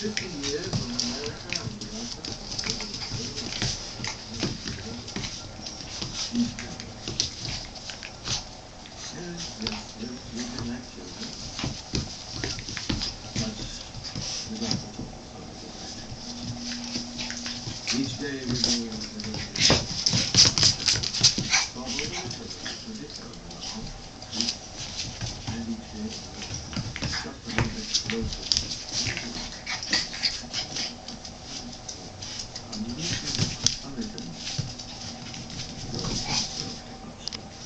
50 years in America and yes, we can like children. But we don't have to. Each day we go probably and each day just a little bit closer.